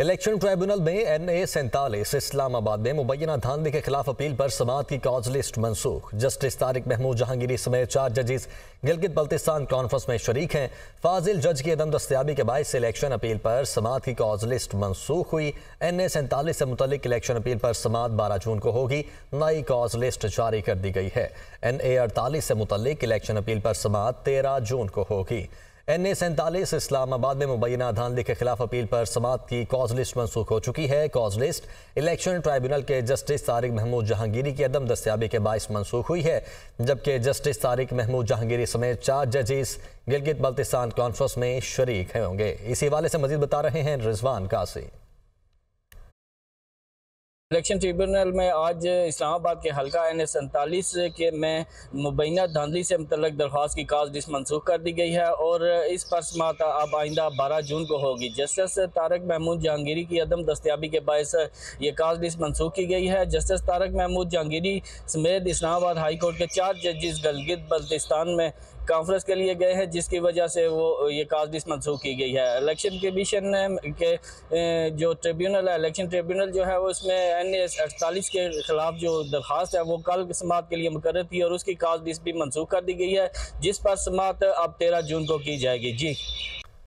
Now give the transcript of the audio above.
Election tribunal में NA47 Islamabad में मुबैना धांधली के खिलाफ अपील पर समाअत की कॉज लिस्ट मनसूख। जस्टिस तारिक महमूद जहांगीरी समेत 4 जजेस गिलगित बल्तिस्तान कॉन्फ्रेंस में शरीक हैं। फाजिल जज की अदम दस्तयाबी के बायस इलेक्शन अपील पर समाअत की कॉज लिस्ट मनसूख हुई। NA47 से मुतल्लिक इलेक्शन अपील पर समाअत 12 जून को होगी। नई कॉज लिस्ट जारी कर दी गई है। NA48 से मुतल्लिक इलेक्शन अपील पर समाअत 13 जून को होगी। NA47 इस्लामाबाद में मुबैना धांधली के खिलाफ अपील पर समाअत की कॉज लिस्ट मनसूख हो चुकी है। कॉज लिस्ट इलेक्शन ट्राइब्यूनल के जस्टिस तारिक महमूद जहांगीरी की अदम दस्तयाबी के बायस मनसूख हुई है, जबकि जस्टिस तारिक महमूद जहांगीरी समेत 4 जजेस गिलगित बल्तिस्तान कॉन्फ्रेंस में शरीक होंगे। इसी हवाले से मजीद बता रहे हैं रिजवान कासी। इलेक्शन ट्रिब्यूनल में आज इस्लामाबाद के हल्का NA47 के में मुबैना धांधली से मुतल्लिक़ दरख्वास्त की कॉज लिस्ट मनसूख कर दी गई है और इस पर समाअत अब आइंदा 12 जून को होगी। जस्टिस तारिक महमूद जहांगीरी की अदम दस्तयाबी के बायस ये कॉज लिस्ट मनसूख की गई है। जस्टिस तारिक महमूद जहांगीरी समेत इस्लामाबाद हाई कोर्ट के 4 जजेस गिलगित बल्तिस्तान में कॉन्फ्रेंस के लिए गए हैं, जिसकी वजह से वो ये कॉज लिस्ट मनसूख की गई है। इलेक्शन कमीशन के जो ट्रिब्यूनल है, इलेक्शन ट्रिब्यूनल जो है वो इसमें NA48 के खिलाफ जो दरख्वास्त है वो कल समाअत के लिए मुकर्रर थी और उसकी कॉज लिस्ट भी मनसूख कर दी गई है, जिस पर समाअत अब 13 जून को की जाएगी। जी।